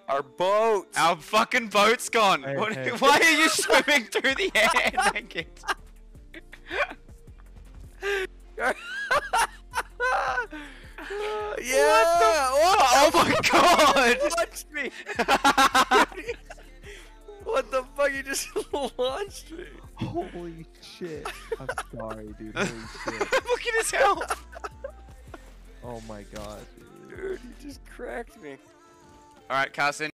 Our boat. Our fucking boat's gone. Hey, What, hey. why are you swimming through the air naked? Yeah. Oh my god! Launched me. What the fuck? You just launched me. Holy shit. I'm sorry, dude. Holy shit. Look at his health. Oh my god. Dude, you just cracked me. All right, Carson.